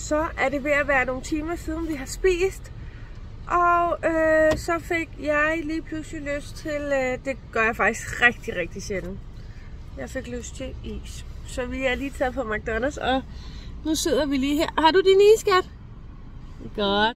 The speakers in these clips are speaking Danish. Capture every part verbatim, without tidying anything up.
så er det ved at være nogle timer siden, vi har spist. Og øh, så fik jeg lige pludselig lyst til, øh, det gør jeg faktisk rigtig, rigtig sjældent. Jeg fik lyst til is. Så vi er lige taget på McDonald's, og nu sidder vi lige her. Har du din is, skat? Godt.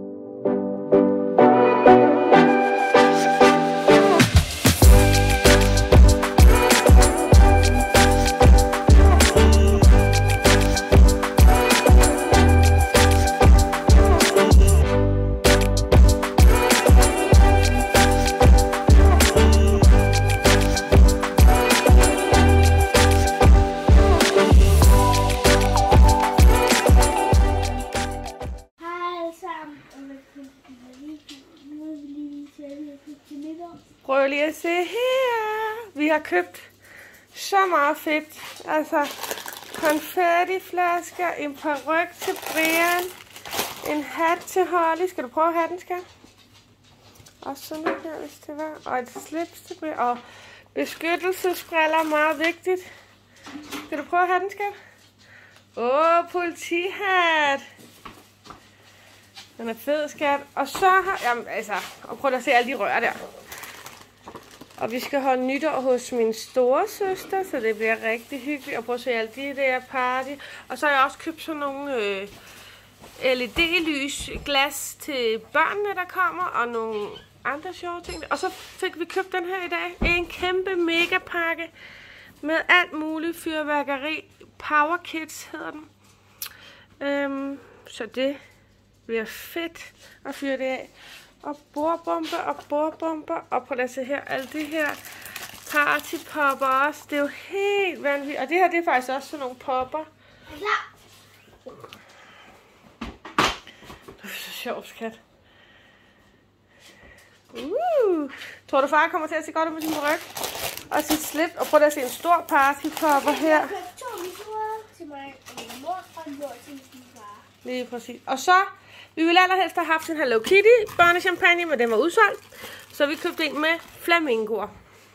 Prøv lige at se her. Vi har købt så meget fedt. Altså konfettiflasker, en paryk til Brian, en hat til Holly. Skal du prøve hatten, skat? Og sådan noget her, hvis det var. Og et slips til Brian. Og beskyttelsesbriller, meget vigtigt. Skal du prøve hatten, skat? Åh, oh, politihat. Den er fed, skat. Og så har... Jamen, altså... Og prøv at se alle de rør der. Og vi skal holde nytår hos min store søster, så det bliver rigtig hyggeligt. Og prøv at se alle de der party. Og så har jeg også købt sådan nogle øh, L E D-lys, glas til børnene, der kommer. Og nogle andre sjove ting. Og så fik vi købt den her i dag. En kæmpe mega pakke med alt muligt fyrværkeri. Power Kids hedder den. Øhm, så det bliver fedt at fyre det af. Og bordbomber og bordbomber. Og prøv at se her, alle de her partypopper også. Det er jo helt vanvittigt. Og det her, det er faktisk også sådan nogle popper. Ja. Det er så sjovt, skat. Uh. Tror du, far kommer til at se godt ud med sin ryg? Og sit slip. Og prøv at se en stor partypopper her. Jeg har købt to misurer til mig og min mor, og en mor til min far. Lige præcis. Og så... Vi ville allerhelst have haft en Hello Kitty børnechampagne, men den var udsolgt. Så vi købte en med flamingoer.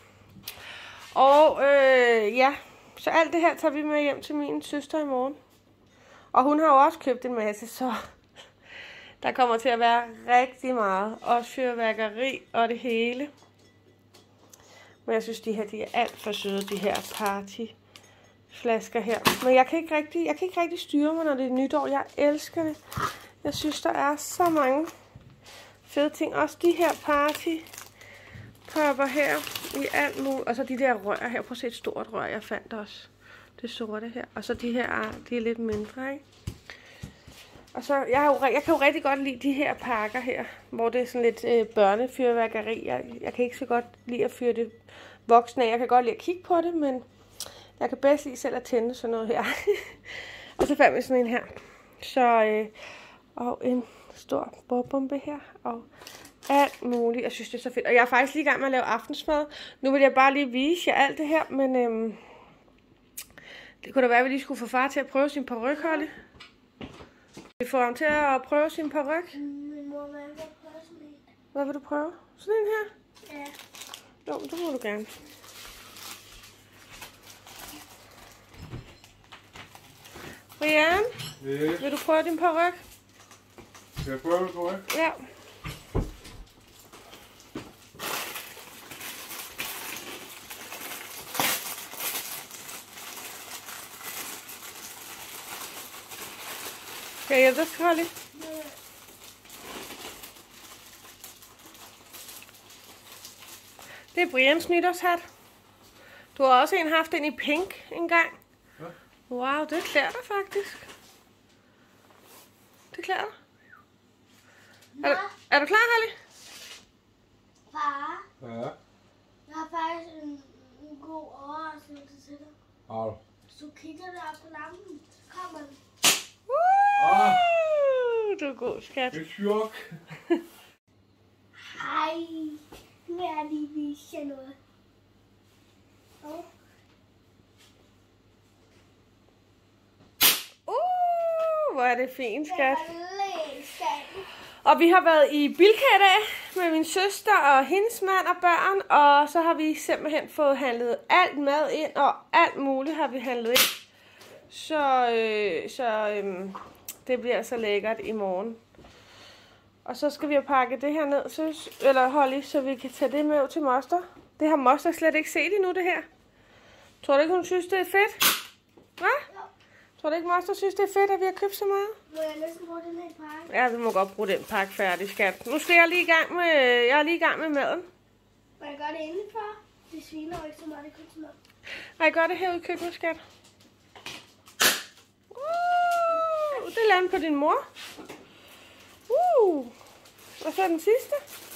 Og øh, ja, så alt det her tager vi med hjem til min søster i morgen. Og hun har jo også købt en masse, så der kommer til at være rigtig meget. Også fyrværkeri og det hele. Men jeg synes, de her de er alt for søde, de her partyflasker her. Men jeg kan ikke rigtig, jeg kan ikke rigtig styre mig, når det er nytår. Jeg elsker det. Jeg synes, der er så mange fede ting. Også de her partypopper her i alt muligt. Og så de der rør her. Prøv at se et stort rør, jeg fandt også. Det sorte her. Og så de her, de er lidt mindre, ikke? Og så, jeg, jo, jeg kan jo rigtig godt lide de her pakker her. Hvor det er sådan lidt øh, børnefyrværkeri. Jeg, jeg kan ikke så godt lide at fyre det voksne af. Jeg kan godt lide at kigge på det, men jeg kan bedst lide selv at tænde sådan noget her. Og så fandt vi sådan en her. Så... Øh, Og en stor bordbombe her. Og alt muligt. Jeg synes, det er så fedt. Og jeg er faktisk lige i gang med at lave aftensmad. Nu vil jeg bare lige vise jer alt det her. Men øhm, det kunne da være, at vi lige skulle få far til at prøve sin paryk, Holly. Vi får ham til at prøve sin paryk. Min mor vil prøve sådan en. Hvad vil du prøve? Sådan en her? Ja. Jo, det må du gerne. Brian, yes. Vil du prøve din paryk? Skal jeg prøve på det? Ja. Skal jeg hjælpe dig, Holly? Ja. Det er Brians nytårshat. Du har også en haft en i pink engang. Ja. Wow, det klæder dig faktisk. Det klæder dig. Er, du, er du klar, Holly? Far, Ja. jeg har faktisk en, en god overraskelse til dig. Har du? Hvis du kigger der på lampen, så kommer den. Uh, Ah. Du er god, skat. Et chok. Hej, nu vil jeg lige vise jer noget. Oh. Uh, hvor er det fint, skat. Læs den. Og vi har været i Bilka i dag med min søster og hendes mand og børn. Og så har vi simpelthen fået handlet alt mad ind, og alt muligt har vi handlet ind. Så, øh, så øh, Det bliver så lækkert i morgen. Og så skal vi have pakket det her ned, søs, eller Holly, så vi kan tage det med til moster. Det har moster slet ikke set endnu, det her. Tror du ikke, hun synes, det er fedt? Hva? Jo. Tror du ikke, moster synes, det er fedt, at vi har købt så meget? Må jeg næsten bruge den her pakke? Ja, vi må godt bruge den pakke færdig, skat. Nu skal jeg lige i gang med, jeg er lige i gang med maden. Må jeg gøre det indenfor? Det sviner jo ikke så meget i køkkenet. Nej, gør det herude i køkkenet, skat. Uh, det lander på din mor. Uh, og så den sidste.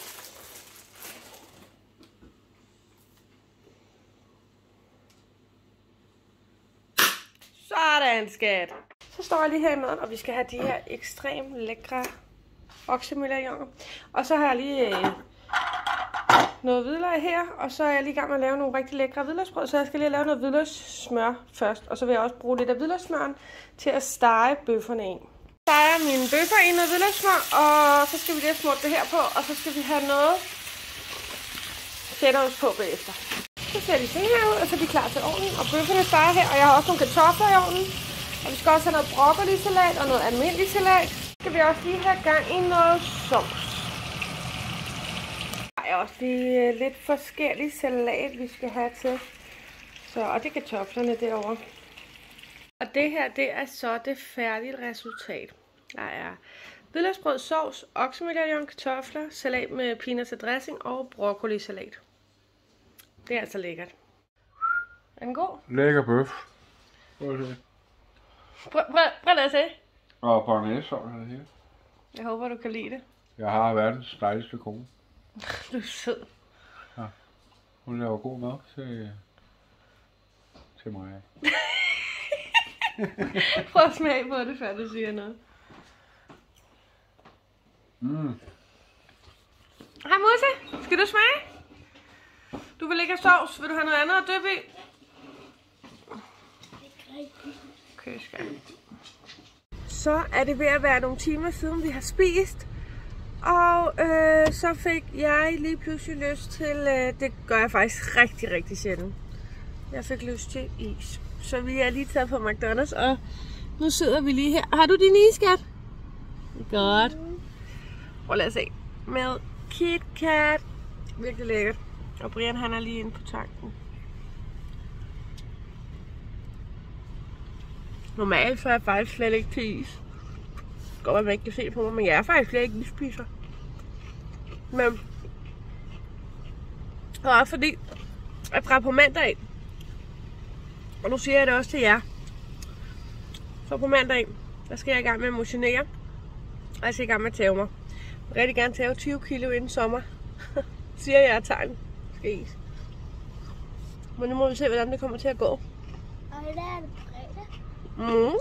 Sådan, skat. Så står jeg lige her i maden, og vi skal have de her ekstremt lækre oksemedaljoner. Og så har jeg lige øh, noget hvidløg her, og så er jeg lige i gang med at lave nogle rigtig lækre hvidløgsbrød, så jeg skal lige lave noget hvidløgssmør først. Og så vil jeg også bruge lidt af hvidløgssmøren til at stege bøfferne i. Så steger mine bøffer i noget hvidløgssmør, og så skal vi lige smøre det her på, og så skal vi have noget fedtost på bagefter. Så ser de sådan her ud, og så er de klar til ovnen, og bøfferne steger her, og jeg har også nogle kartofler i ovnen. Og vi skal også have noget broccoli-salat og noget almindelig salat. Så skal vi også lige have gang i noget sovs. Der er også lige lidt forskellig salat, vi skal have til. Så, og det er kartoflerne derovre. Og det her, det er så det færdige resultat. Der er hvidløgsbrød, sovs, oksemedaljon, kartofler, salat med peanuts og dressing og broccoli-salat. Det er altså lækkert. Er den god? Lækker bøf. Prøv at se. Prøv, prøv, prøv at se. Og parnæssovs er det hele. Jeg håber, du kan lide det. Jeg har verdens dejligste kone. Du er sød. Ja. Hun laver god mad til, til mig. Prøv at smage på det, før du siger noget. Mm. Hej Musse, skal du smage? Du vil ikke have sovs, vil du have noget andet at dyppe i? Okay, skal. Så er det ved at være nogle timer siden vi har spist. Og øh, så fik jeg lige pludselig lyst til, øh, det gør jeg faktisk rigtig, rigtig sjældent. Jeg fik lyst til is. Så vi er lige taget på McDonald's, og nu sidder vi lige her. Har du din is, skat? Godt. Prøv lad os se. Med KitKat. Virkelig lækkert. Og Brian han er lige inde på tanken. Normalt så er jeg faktisk slet ikke til is. Det går, at man ikke kan se på mig, men jeg er faktisk slet ikke ispiser. Men det er fordi, at fra på mandag, og nu siger jeg det også til jer, så på mandag, der skal jeg i gang med at motionere, og jeg skal i gang med at tæve mig. Jeg vil rigtig gerne tæve tyve kilo inden sommer. Siger jeg, at tegn skal is. Men nu må vi se, hvordan det kommer til at gå. Og i dag er det fredag. Mm.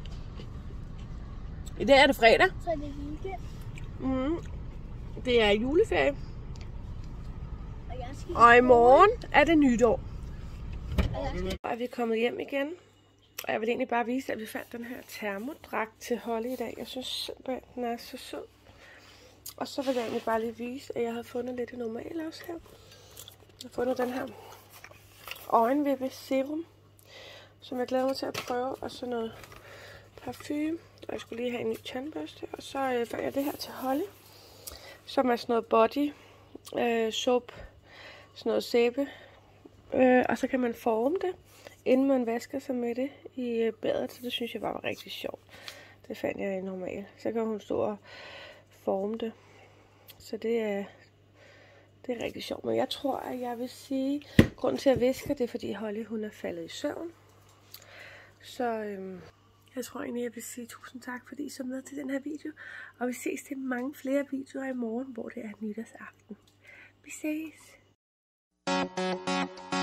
I dag er det fredag. Så er det weekend. Mm. Det er juleferie. Og, jeg skal Og i morgen er det nytår. Og jeg skal... Og er vi kommet hjem igen. Og jeg vil egentlig bare vise, at vi fandt den her termodragt til Holly i dag. Jeg synes simpelthen, den er så sød. Og så vil jeg egentlig bare lige vise, at jeg havde fundet lidt normalt også her. Jeg har fundet den her øjenvippe serum, som jeg glæder mig til at prøve. Og så noget parfume. Og jeg skulle lige have en ny tandbørste. Og så øh, fandt jeg det her til Holly, som er sådan noget body øh, soap, sådan noget sæbe. Øh, og så kan man forme det, inden man vasker sig med det i øh, badet. Så det synes jeg bare var rigtig sjovt. Det fandt jeg normalt. Så kan hun stå og forme det. Så det er, det er rigtig sjovt. Men jeg tror, at jeg vil sige, grunden til at jeg visker, det er fordi Holly hun er faldet i søvn. Så øhm, jeg tror egentlig, jeg vil sige tusind tak, fordi I så med til den her video. Og vi ses til mange flere videoer i morgen, hvor det er nytårsaften. Vi ses!